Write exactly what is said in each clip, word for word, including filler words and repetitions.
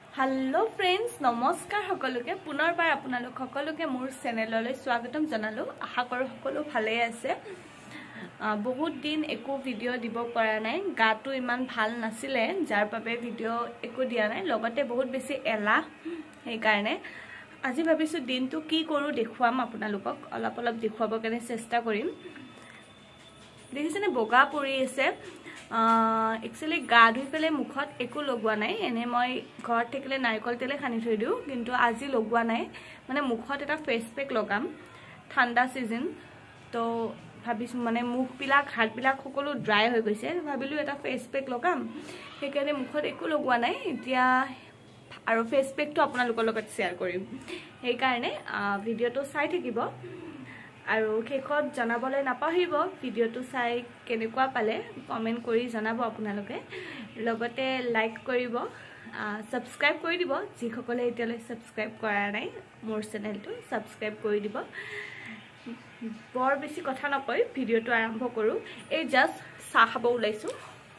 Hello friends नमस्कार सकलोके पुनर्बार आपनालोक सकलोके मोर चेनेलলৈ स्वागतम जनालो आशा करो सकलो भाले আছে बहुत दिन एको भिडिओ দিব পৰা নাই গাটো ইমান ভাল নাছিলে যাৰ বাবে ভিডিও एको দিয়া নাই লগতে বহুত বেছি এলা এই কাৰণে আজি ভাবিছো দিনটো কি কৰো দেখুৱাম আপোনালোকক অলপ অলপ দেখুৱাব কাৰণে চেষ্টা কৰিম দেখিছেনে বগা পৰি আছে एक्चुअली गा धुई पेले मुखत एको लगवा नाई एने मैं घर थकिले नारिकल तेले खानी थई दिउ किन्तु आज लगवा नाई माने मुखत एटा फेस पैक लगाम ठंडा सीजन तो भाबिसु माने मुख पिला हाथ पिला सकलो ड्राई হৈ গৈছে ভাবিলু এটা फेस पैक लगाम हेकाने मुखत एको लगवा नाई इतिया आरो फेस पैक तो आपनालोকৰ লগত शेयर কৰিম हे कारणे ভিডিওটো চাই থাকিব আৰু কেকত জনাবলৈ নাপাহিব ভিডিওটো চাই কেনেকুৱা পালে কমেন্ট কৰি জনাব আপোনালোকে লগতে লাইক কৰিব সাবস্ক্ৰাইব কৰি দিব যি সকলে এতিয়ালৈ সাবস্ক্ৰাইব কৰা নাই মোৰ চেনেলটো সাবস্ক্ৰাইব কৰি দিব বৰ বেছি কথা নকই ভিডিওটো আৰম্ভ কৰো এই জাস্ট চাহ খাব ওলাইছো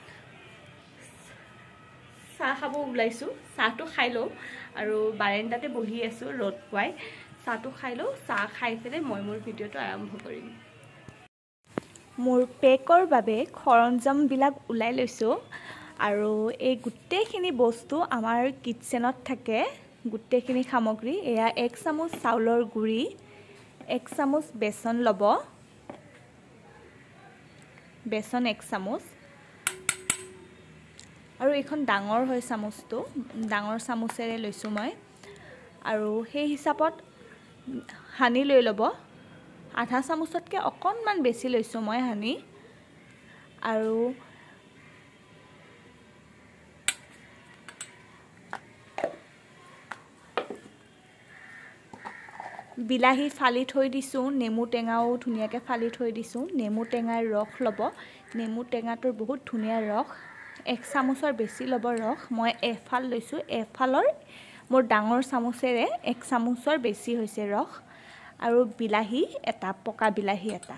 চাহ খাব ওলাইছো চাহটো খাই লও আৰু বাৰান্দাতে বহি আছো ৰ'দ পাই চাহটো খাই লও চাহ খাই ফেলে মই মোৰ ভিডিওটো আৰম্ভ কৰিম মোৰ পেকৰ বাবে খৰঞ্জাম বিলাক উলাই লৈছো আৰু এই গুটেখিনি বস্তু আমাৰ কিচেনত থাকে গুটেখিনি সামগ্ৰী এয়া এক চামুচ চাউলৰ গুৰি এক চামুচ বেসন লব বেসন এক চামুচ আৰু এখন ডাঙৰ হয় চামুচটো ডাঙৰ চামুচেৰে লৈছো মই আৰু সেই হিচাপত হানি লৈ লব আধা চামুচতকে অকনমান বেছি লৈছো মই হানি আৰু বিলাহী ফালি থৈ দিছো নেমু টেঙাও ধুনিয়াকে ফালি থৈ দিছো নেমু টেঙাৰ ৰস লব নেমু টেঙাটোৰ বহুত ধুনিয়া ৰস এক চামুচৰ বেছি লব ৰস মই এফাল লৈছো এফালৰ মোৰ ডাঙৰ চামুচেৰে এক চামুচৰ বেছি হৈছে ৰস আৰু বিলাহী এটা পকা বিলাহী এটা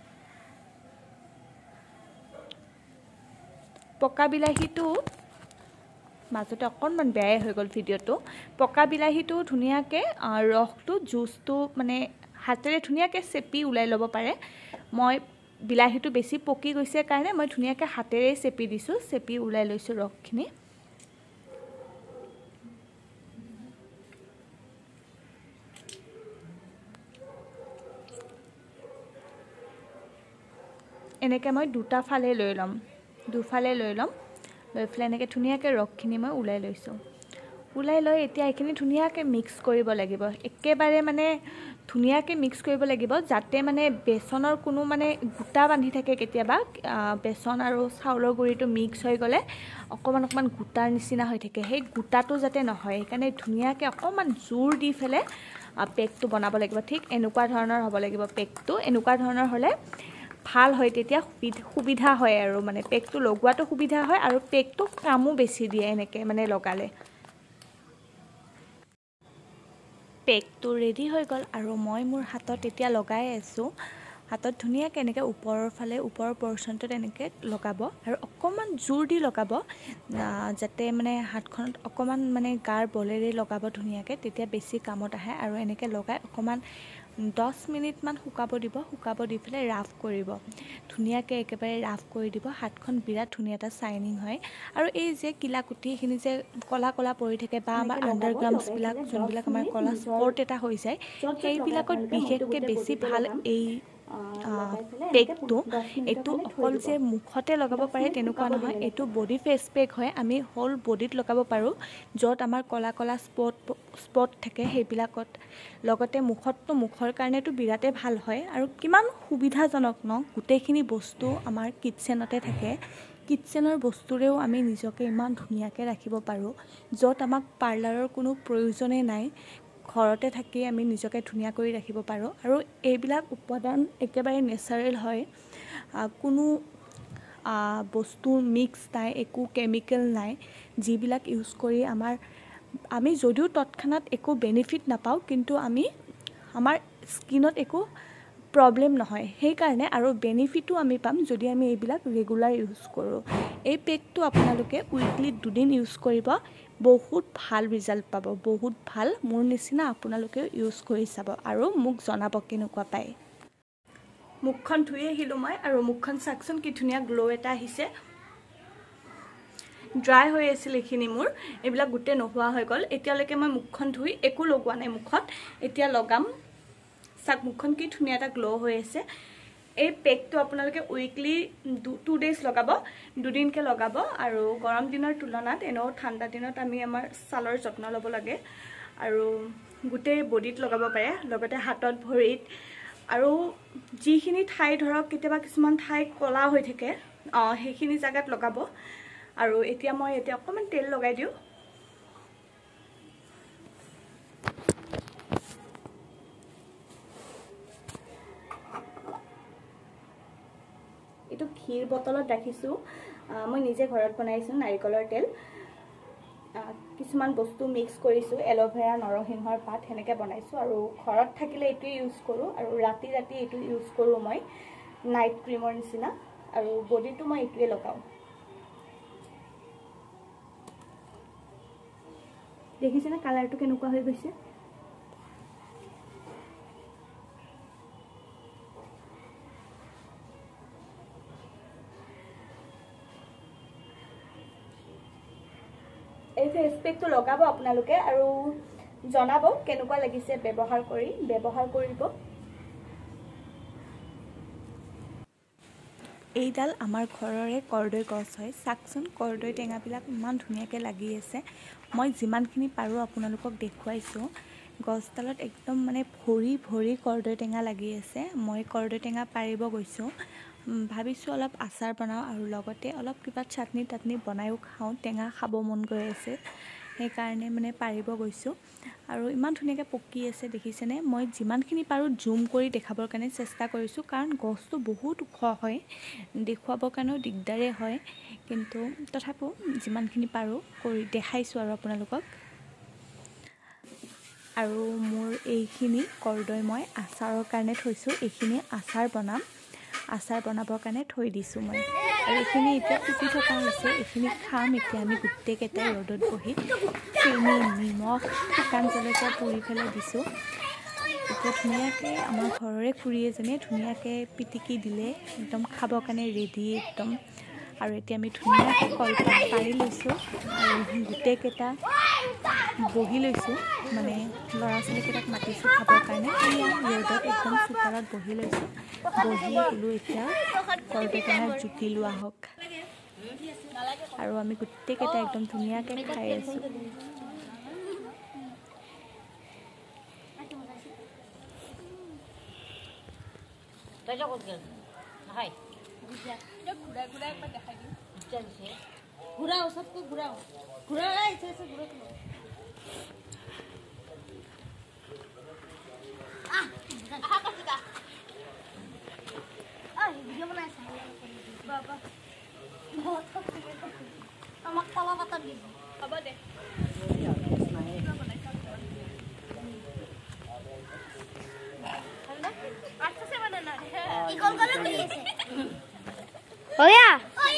পকা বিলাহীটো মাজতে অকনমান বেয়াই হৈ গল ভিডিওটো পকা বিলাহীটো ধুনিয়াকে ৰসটো জুসটো মানে হাতেৰে ধুনিয়াকে চেপি উলাই লব পাৰে মই বিলাহীটো বেছি পকি গৈছে কাৰণে মই ধুনিয়াকে হাতেৰে চেপি দিছো চেপি উলাই লৈছো ৰসখিনি এনেকে মই দুটা ফালে লৈ লম দুফালে লৈ লম লৈ ফেলে এনেকে ধুনিয়াকে ৰসখিনি মই উলাই লৈছো উলাই লৈ এতিয়া এখিনি ধুনিয়াকে মিক্স কৰিব লাগিব একেবাৰে মানে ধুনিয়াকে মিক্স কৰিব লাগিব যাতে মানে বেসনৰ কোনো মানে গুটা বান্ধি থাকে কেতিয়াবা বেসন আৰু চাউলৰ গুৰিটো মিক্স হৈ গলে অকমান অকমান গুটাৰ নিচিনা হৈ থাকে সেই গুটাটো যাতে নহয় সেইকাৰণে ধুনিয়াকে অকমান জোৰ দি ফেলে পেকটো বনাব লাগিব ঠিক এনেকুৱা ধৰণৰ হ'ব লাগিব পেকটো এনেকুৱা ধৰণৰ হলে ভাল হয় তেতিয়া সুবিধা হয় আৰু মানে পেকটো লগোৱাটো সুবিধা হয় আৰু পেকটো কামো বেছি দিয়ে এনেকে মানে লগালে পেকটো ৰেডি হৈ গল আৰু মই মোৰ হাতত এতিয়া লগাই আছো হাতত ধুনিয়াকে এনেকে ওপৰৰ ফালে ওপৰৰ পৰ্চনটো এনেকে লগাব আৰু অকমান জোৰ দি লগাব যাতে মানে হাতখনত অকমান মানে গাৰ বলেৰে লগাব ধুনিয়াকে তেতিয়া বেছি কামত আহে আৰু এনেকে লগাই অকমান দহ মিনিট মান শুকাব দিব শুকাব দি ফেলে ৰাফ কৰিব ধুনিয়াকে একেবাৰে ৰাফ কৰি দিব হাতখন বিৰাট ধুনিয়া এটা শাইনিং হয় আৰু এই যে কিলাকুটিখিনি যে কলা কলা পৰি থাকে বা আমাৰ আন্ডাৰগ্ৰামছ বিলাক যোনবিলাক আমাৰ কলা স্পট এটা হৈ যায় সেইবিলাকত বিশেষকে বেছি ভাল এই পেকটো এটো অকল যে মুখতে লগাব পাৰে তেনেকুৱা নহয় এটো বডি ফেস পেক হয় আমি হোল বডিত লগাব পাৰো যত আমাৰ কলা কলা স্পট স্পট থাকে সেইবিলাকত লগতে মুখতটো মুখৰ কাৰণেটো বিৰাটে ভাল হয় আৰু কিমান সুবিধাজনক ন গুটেখিনি বস্তু আমাৰ কিচেনতে থাকে কিচেনৰ বস্তুৰেও আমি নিজকে ইমান ধুনিয়াকে ৰাখিব পাৰো যত আমাক পাৰ্লাৰৰ কোনো প্ৰয়োজনে নাই ঘৰতে থাকি আমি নিজকে ধুনিয়া কৰি ৰাখিব পাৰো আৰু এইবিলাক উপাদান একেবাৰে নেচাৰেল হয় কোনো বস্তু মিক্স নাই একো কেমিক্যাল নাই যিবিলাক ইউজ কৰি আমাৰ আমি যদিও তৎক্ষণাত একো বেনিফিট নাপাও কিন্তু আমি আমাৰ স্কিনত একো प्रॉब्लम নহয় সেই কাৰণে আৰু বেনিফিটও আমি পাম যদি আমি এইবিলাক ৰেগুলাৰ ইউজ কৰো এই পেকটো আপোনালোকে উইকলি দুদিন ইউজ কৰিব বহুত ভাল ৰিজাল্ট পাব, বহুত ভাল। মোৰ নিচিনা আপোনালোকে ইউজ কৰি চাব আৰু মোক জনাব কেনেকুৱা পায়। মুখখন ধুই আহিলোঁ মই, আৰু মুখখন চাওকচোন কি ধুনীয়া গ্লো এটা আহিছে। ড্ৰাই হৈ আছিল এইখিনি মোৰ, এইবিলাক গোটেই নোহোৱা হৈ গ'ল। এতিয়ালৈকে মই মুখখন ধুই একো লগোৱা নাই মুখত, এতিয়া লগাম। চাওক মুখখন কি ধুনীয়া এটা গ্লো হৈ আছে। এই পেকটো আপোনালোকে উইকলি টু ডেজ লগাব, দুদিনকৈ লগাব। আৰু গৰম দিনৰ তুলনাত এনেও ঠাণ্ডা দিনত আমি আমাৰ ছালৰ যত্ন ল'ব লাগে, আৰু গোটেই বডিত লগাব পাৰে, লগতে হাতত ভৰিত। আৰু যিখিনি ঠাই ধৰক কেতিয়াবা কিছুমান ঠাই ক'লা হৈ থাকে, অঁ সেইখিনি জেগাত লগাব। আৰু এতিয়া মই এতিয়া অকণমান তেল লগাই দিওঁ। এইটো ঘিৰ বটলত ৰাখিছোঁ, মই নিজে ঘৰত বনাইছোঁ, নাৰিকলৰ তেল। কিছুমান বস্তু মিক্স কৰিছোঁ, এল'ভেৰা, নৰসিংহৰ পাত সেনেকৈ বনাইছোঁ। আৰু ঘৰত থাকিলে এইটোৱে ইউজ কৰোঁ, আৰু ৰাতি ৰাতি এইটো ইউজ কৰোঁ মই, নাইট ক্ৰীমৰ নিচিনা। আৰু বডিটো মই এইটোৱে লগাওঁ। দেখিছেনে কালাৰটো কেনেকুৱা হৈ গৈছে? এই ফেচ পেকটো লগাব আপোনালোকে, আৰু জনাব কেনেকুৱা লাগিছে ব্যৱহাৰ কৰি, ব্যৱহাৰ কৰিব। এইডাল আমাৰ ঘৰৰে কৰ্দৈ গছ হয়। চাওকচোন কৰ্দৈ টেঙাবিলাক ইমান ধুনীয়াকৈ লাগি আছে। মই যিমানখিনি পাৰোঁ আপোনালোকক দেখুৱাইছোঁ। গছডালত একদম মানে ভৰি ভৰি কৰ্দৈ টেঙা লাগি আছে। মই কৰ্দৈ টেঙা পাৰিব গৈছোঁ, ভাবিছোঁ অলপ আচাৰ বনাওঁ, আৰু লগতে অলপ কিবা চাটনি তাটনি বনায়ো খাওঁ। টেঙা খাব মন গৈ আছে, সেইকাৰণে মানে পাৰিব গৈছোঁ। আৰু ইমান ধুনীয়াকৈ পকি আছে দেখিছেনে? মই যিমানখিনি পাৰোঁ জুম কৰি দেখাবৰ কাৰণে চেষ্টা কৰিছোঁ, কাৰণ গছটো বহুত ওখ হয়, দেখুৱাবৰ কাৰণেও দিগদাৰে হয়। কিন্তু তথাপিও যিমানখিনি পাৰোঁ কৰি দেখাইছোঁ আৰু আপোনালোকক। আৰু মোৰ এইখিনি কৰ্দৈ মই আচাৰৰ কাৰণে থৈছোঁ, এইখিনি আচাৰ বনাম, আচাৰ বনাবৰ কাৰণে থৈ দিছোঁ মই। আৰু এইখিনি এতিয়া ফুটি থকা হৈছে, এইখিনি খাম এতিয়া আমি গোটেইকেইটাই ৰ'দত বহি। চেনি, নিমখ, শুকান জলকীয়া পুৰি পেলাই দিছোঁ। এতিয়া ধুনীয়াকৈ আমাৰ ঘৰৰে খুৰী এজনীয়ে ধুনীয়াকৈ পিটিকি দিলে, একদম খাবৰ কাৰণে ৰেডি একদম। আৰু এতিয়া আমি ধুনীয়াকৈ কলপাত পাৰি লৈছোঁ, আৰু গোটেইকেইটা বহি লৈছোঁ, মানে ল'ৰা ছোৱালীকেইটাক মাতিছোঁ খাবৰ কাৰণে। এয়া ৰ'দত একদম চোতালত বহি লৈছোঁ, বহি বোলো এতিয়া কৰ্দৈ টেঙাৰ জুতি লোৱা হওক। আৰু আমি গোটেইকেইটা একদম ধুনীয়াকৈ খাই আছোঁ। ঘূৰাও চবকে ঘূৰাও ঘূৰাও আহিছে ঘূৰাও আহ আহা কচিকা আ ভিডিঅ' বনাইছা বাবা বহুত কষ্ট আমাক কলা পাতা দিব হ'ব দে আচ্ছা মানে না ইগল গলে খুলি আছে ওয়া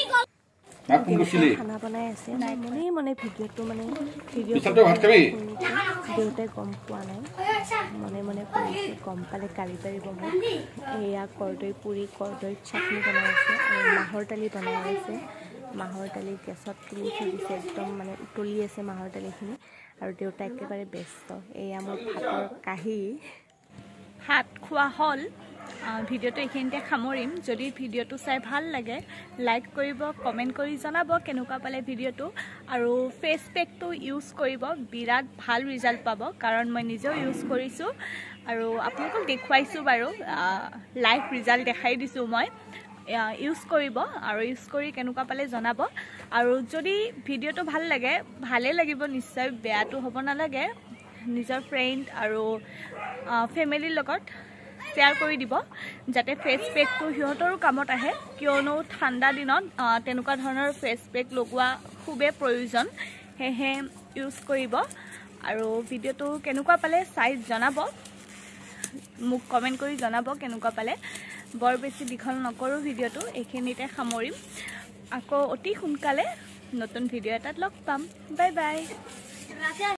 খানা বনাই আছে মনে মনে ভিডিঅ'টো মানে ভিডিঅ'টো দেউতাই গম পোৱা নাই মনে মনে কৰিছে গম পালে গালি পাৰিব মোক এয়া কৰ্দৈ পুৰি কৰ্দৈ চাটনি বনাই আছে আৰু মাহৰ দালি বনাই আছে মাহৰ দালি গেছত তুলি থৈ দিছে একদম মানে উতলি আছে মাহৰ দালিখিনি আৰু দেউতা একেবাৰে ব্যস্ত এয়া মোৰ ভাতৰ কাহি ভাত খোৱা হ'ল ভিডিঅ'টো এইখিনিতে সামৰিম যদি ভিডিঅ'টো চাই ভাল লাগে লাইক কৰিব কমেণ্ট কৰি জনাব কেনেকুৱা পালে ভিডিঅ'টো আৰু ফেচ পেকটো ইউজ কৰিব বিৰাট ভাল ৰিজাল্ট পাব কাৰণ মই নিজেও ইউজ কৰিছোঁ আৰু আপোনালোকক দেখুৱাইছোঁ বাৰু লাইভ ৰিজাল্ট দেখাই দিছোঁ মই ইউজ কৰিব আৰু ইউজ কৰি কেনেকুৱা পালে জনাব আৰু যদি ভিডিঅ'টো ভাল লাগে ভালে লাগিব নিশ্চয় বেয়াটো হ'ব নালাগে নিজৰ ফ্ৰেণ্ড আৰু ফেমিলিৰ লগত শ্বেয়াৰ কৰি দিব যাতে ফেচ পেকটো সিহঁতৰো কামত আহে কিয়নো ঠাণ্ডা দিনত তেনেকুৱা ধৰণৰ ফেচ পেক লগোৱা খুবেই প্ৰয়োজন সেয়েহে ইউজ কৰিব আৰু ভিডিঅ'টো কেনেকুৱা পালে চাই জনাব মোক কমেণ্ট কৰি জনাব কেনেকুৱা পালে বৰ বেছি দীঘল নকৰোঁ ভিডিঅ'টো এইখিনিতে সামৰিম আকৌ অতি সোনকালে নতুন ভিডিঅ' এটাত লগ পাম বাই বাই